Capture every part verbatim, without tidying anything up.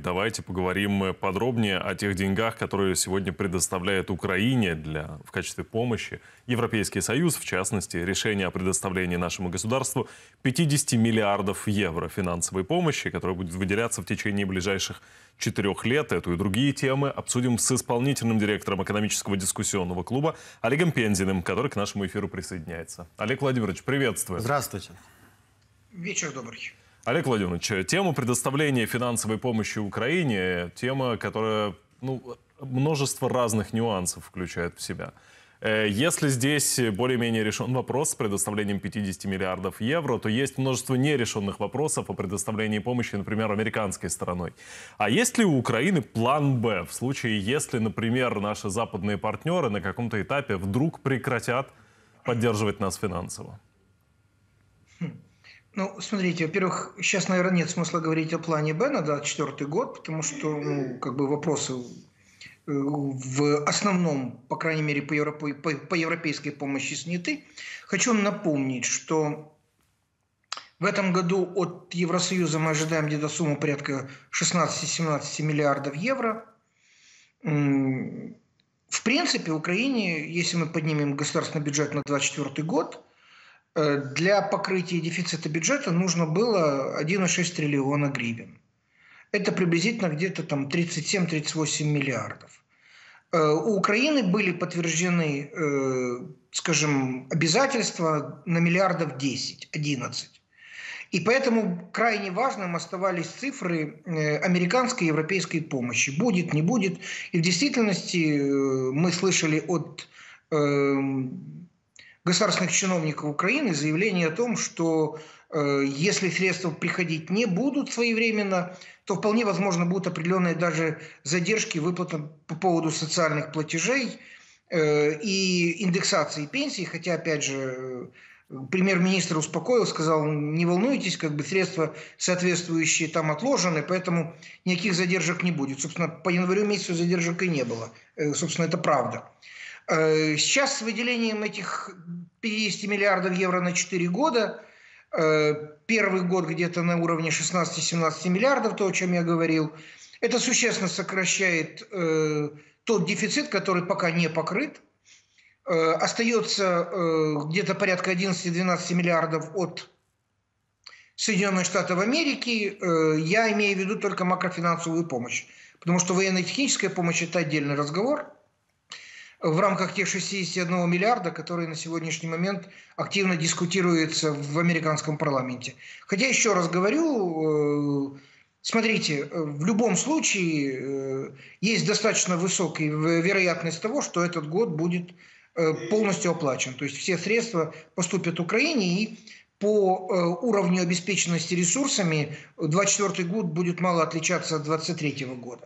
Давайте поговорим подробнее о тех деньгах, которые сегодня предоставляет Украине для, в качестве помощи Европейский Союз, в частности, решение о предоставлении нашему государству пятидесяти миллиардов евро финансовой помощи, которая будет выделяться в течение ближайших четырех лет. Эту и другие темы обсудим с исполнительным директором экономического дискуссионного клуба Олегом Пензиным, который к нашему эфиру присоединяется. Олег Владимирович, приветствую. Здравствуйте. Вечер добрый. Олег Владимирович, тема предоставления финансовой помощи Украине, тема, которая ну, множество разных нюансов включает в себя. Если здесь более-менее решен вопрос с предоставлением пятидесяти миллиардов евро, то есть множество нерешенных вопросов о предоставлении помощи, например, американской стороной. А есть ли у Украины план «Б» в случае, если, например, наши западные партнеры на каком-то этапе вдруг прекратят поддерживать нас финансово? Ну, смотрите, во-первых, сейчас, наверное, нет смысла говорить о плане «Б» на двадцать четвёртый год, потому что, ну, как бы вопросы в основном, по крайней мере, по, европе, по, по европейской помощи сняты. Хочу напомнить, что в этом году от Евросоюза мы ожидаем где-то сумму порядка шестнадцати-семнадцати миллиардов евро. В принципе, Украине, если мы поднимем государственный бюджет на двадцать четвёртый год, для покрытия дефицита бюджета нужно было один целых шесть десятых триллиона гривен. Это приблизительно где-то там тридцать семь — тридцать восемь миллиардов. У Украины были подтверждены, скажем, обязательства на миллиардов десять-одиннадцать. И поэтому крайне важным оставались цифры американской и европейской помощи. Будет, не будет. И в действительности мы слышали от государственных чиновников Украины заявление о том, что э, если средства приходить не будут своевременно, то вполне возможно будут определенные даже задержки выплат по поводу социальных платежей э, и индексации пенсий. Хотя, опять же, премьер-министр успокоил, сказал, не волнуйтесь, как бы средства соответствующие там отложены, поэтому никаких задержек не будет. Собственно, по январю месяцу задержек и не было. Э, собственно, это правда. Сейчас с выделением этих пятидесяти миллиардов евро на четыре года, первый год где-то на уровне шестнадцати-семнадцати миллиардов, то, о чем я говорил, это существенно сокращает тот дефицит, который пока не покрыт. Остается где-то порядка одиннадцати-двенадцати миллиардов от Соединенных Штатов Америки. Я имею в виду только макрофинансовую помощь, потому что военно-техническая помощь – это отдельный разговор. В рамках тех шестидесяти одного миллиарда, которые на сегодняшний момент активно дискутируются в американском парламенте. Хотя, еще раз говорю, смотрите, в любом случае есть достаточно высокая вероятность того, что этот год будет полностью оплачен. То есть все средства поступят Украине, и по уровню обеспеченности ресурсами двадцать четвёртый год будет мало отличаться от двадцать третьего года.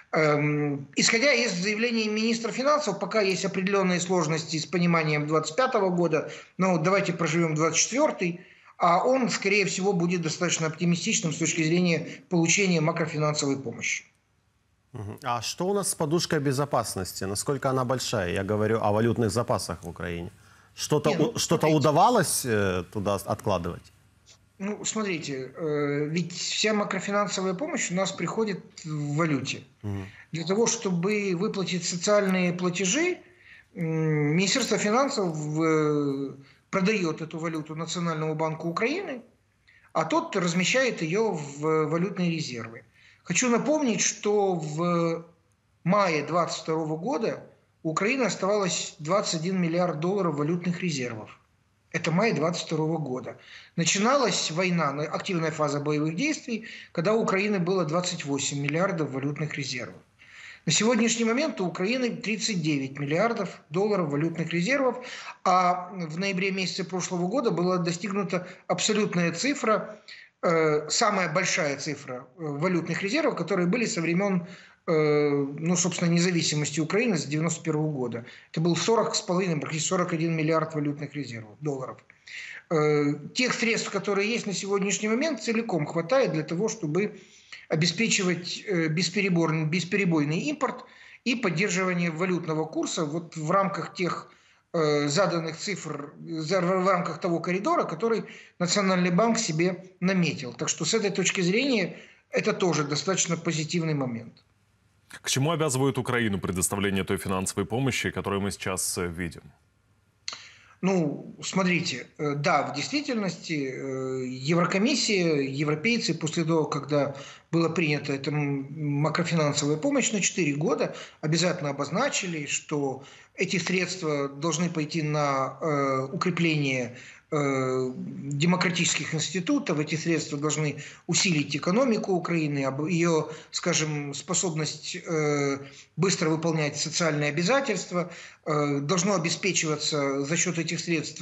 Исходя из заявлений министра финансов, пока есть определенные сложности с пониманием двадцать пятого года, но давайте проживем двадцать четвёртый, а он, скорее всего, будет достаточно оптимистичным с точки зрения получения макрофинансовой помощи. А что у нас с подушкой безопасности? Насколько она большая? Я говорю о валютных запасах в Украине. Что-то ну, что-то удавалось туда откладывать? Ну, смотрите, ведь вся макрофинансовая помощь у нас приходит в валюте. Угу. Для того, чтобы выплатить социальные платежи, Министерство финансов продает эту валюту Национальному банку Украины, а тот размещает ее в валютные резервы. Хочу напомнить, что в мае две тысячи двадцать второго года у Украины оставалось двадцать один миллиард долларов валютных резервов. Это май две тысячи двадцать второго года. Начиналась война, активная фаза боевых действий, когда у Украины было двадцать восемь миллиардов валютных резервов. На сегодняшний момент у Украины тридцать девять миллиардов долларов валютных резервов, а в ноябре месяце прошлого года была достигнута абсолютная цифра, э, самая большая цифра валютных резервов, которые были со времен ну, собственно, независимости Украины с девяносто первого года. Это был сорок с половиной, практически сорок один миллиард валютных резервов, долларов. Тех средств, которые есть на сегодняшний момент, целиком хватает для того, чтобы обеспечивать бесперебойный, бесперебойный импорт и поддерживание валютного курса вот в рамках тех заданных цифр, в рамках того коридора, который Национальный банк себе наметил. Так что с этой точки зрения Это тоже достаточно позитивный момент. К чему обязывает Украину предоставление той финансовой помощи, которую мы сейчас видим? Ну, смотрите, да, в действительности Еврокомиссия, европейцы после того, когда была принята эта макрофинансовая помощь на четыре года, обязательно обозначили, что эти средства должны пойти на э, укрепление э, демократических институтов, эти средства должны усилить экономику Украины, ее, скажем, способность э, быстро выполнять социальные обязательства, э, должно обеспечиваться за счет этих средств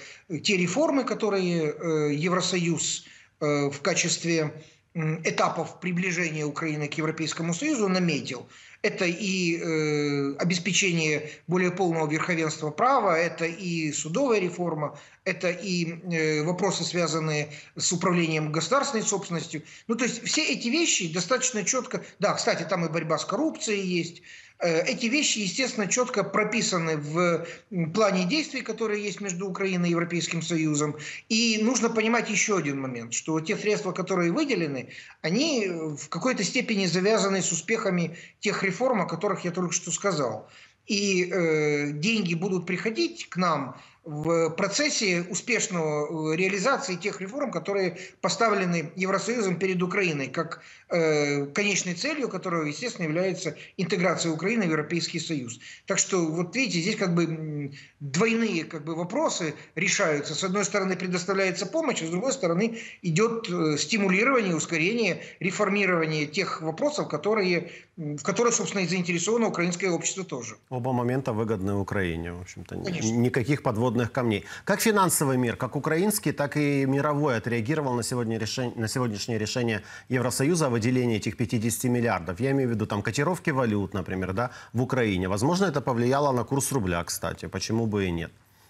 те реформы, которые э, Евросоюз э, в качестве этапов приближения Украины к Европейскому Союзу наметил. Это и э, обеспечение более полного верховенства права, это и судовая реформа, это и э, вопросы, связанные с управлением государственной собственностью. Ну, то есть все эти вещи достаточно четко... Да, кстати, там и борьба с коррупцией есть. Эти вещи, естественно, четко прописаны в плане действий, которые есть между Украиной и Европейским Союзом. И нужно понимать еще один момент, что те средства, которые выделены, они в какой-то степени завязаны с успехами тех реформ, о которых я только что сказал. И э, деньги будут приходить к нам в процессе успешного реализации тех реформ, которые поставлены Евросоюзом перед Украиной, как э, конечной целью, которой, естественно, является интеграция Украины в Европейский Союз. Так что, вот видите, здесь как бы двойные как бы, вопросы решаются. С одной стороны предоставляется помощь, а с другой стороны идет стимулирование, ускорение, реформирование тех вопросов, которые, в которых, собственно, и заинтересовано украинское общество тоже. Оба момента выгодны Украине, в общем-то. Никаких подводных камней. Как финансовый мир, как украинский, так и мировой отреагировал на, сегодня решение, на сегодняшнее решение Евросоюза о выделении этих пятидесяти миллиардов? Я имею в виду там котировки валют, например, да, в Украине. Возможно, это повлияло на курс рубля, кстати. Почему бы и нет?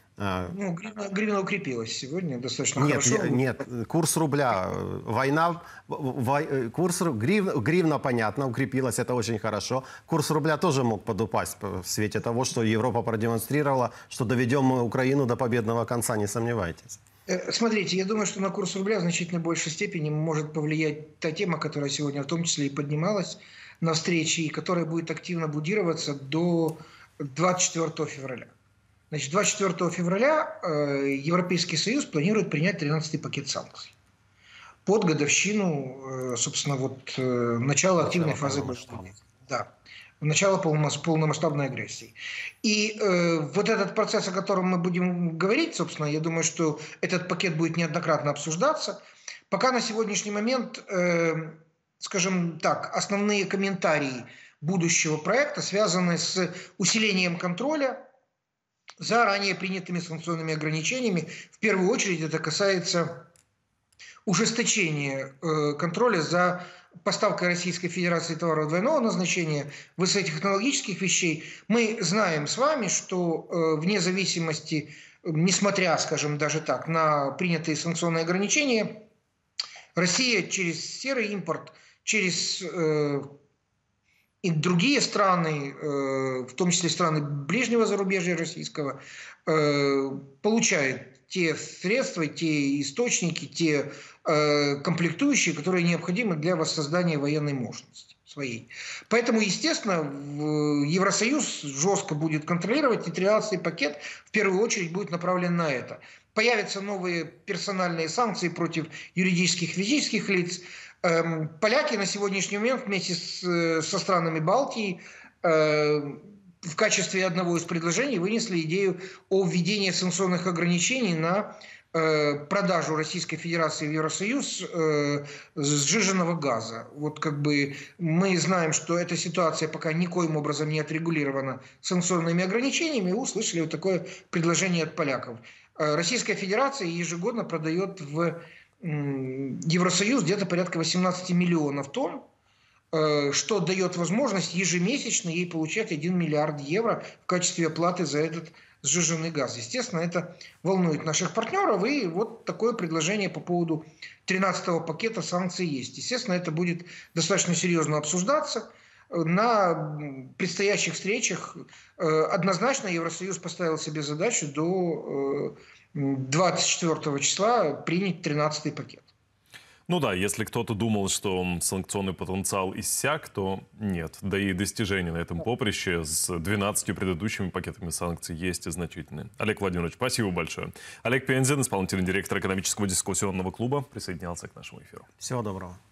Ну, гривна, гривна укрепилась сегодня достаточно нет, хорошо. Нет, курс рубля, война, вой, курс гривна, гривна, понятно, укрепилась, это очень хорошо. Курс рубля тоже мог подупасть в свете того, что Европа продемонстрировала, что доведем мы Украину до победного конца, не сомневайтесь. Смотрите, я думаю, что на курс рубля в значительно большей степени может повлиять та тема, которая сегодня в том числе и поднималась на встрече, и которая будет активно будироваться до двадцать четвёртого февраля. Значит, двадцать четвёртого февраля э, Европейский Союз планирует принять тринадцатый пакет санкций под годовщину, э, собственно, вот э, начала активной фазы боевых. Да, начало полномасштабной агрессии. И э, вот этот процесс, о котором мы будем говорить, собственно, я думаю, что этот пакет будет неоднократно обсуждаться. Пока на сегодняшний момент, э, скажем так, основные комментарии будущего проекта связаны с усилением контроля за ранее принятыми санкционными ограничениями. В первую очередь это касается ужесточения э, контроля за поставкой Российской Федерации товаров двойного назначения, высокотехнологических вещей. Мы знаем с вами, что э, вне зависимости, несмотря, скажем, даже так, на принятые санкционные ограничения, Россия через серый импорт, через э, и другие страны, в том числе страны ближнего зарубежья российского, получают те средства, те источники, те комплектующие, которые необходимы для воссоздания военной мощности своей. Поэтому, естественно, Евросоюз жестко будет контролировать, и тринадцатый пакет в первую очередь будет направлен на это. Появятся новые персональные санкции против юридических и физических лиц. Поляки на сегодняшний момент вместе с, со странами Балтии э, в качестве одного из предложений вынесли идею о введении санкционных ограничений на э, продажу Российской Федерации в Евросоюз э, сжиженного газа. Вот как бы мы знаем, что эта ситуация пока никоим образом не отрегулирована санкционными ограничениями, и услышали вот такое предложение от поляков. Российская Федерация ежегодно продает в Евросоюз где-то порядка восемнадцати миллионов тонн, что дает возможность ежемесячно ей получать один миллиард евро в качестве оплаты за этот сжиженный газ. Естественно, это волнует наших партнеров, и вот такое предложение по поводу тринадцатого пакета санкций есть. Естественно, это будет достаточно серьезно обсуждаться. На предстоящих встречах однозначно Евросоюз поставил себе задачу до двадцать четвёртого числа принять тринадцатый пакет. Ну да, если кто-то думал, что санкционный потенциал иссяк, то нет. Да и достижения на этом поприще с двенадцатью предыдущими пакетами санкций есть и значительные. Олег Владимирович, спасибо большое. Олег Пензин, исполнительный директор экономического дискуссионного клуба, присоединялся к нашему эфиру. Всего доброго.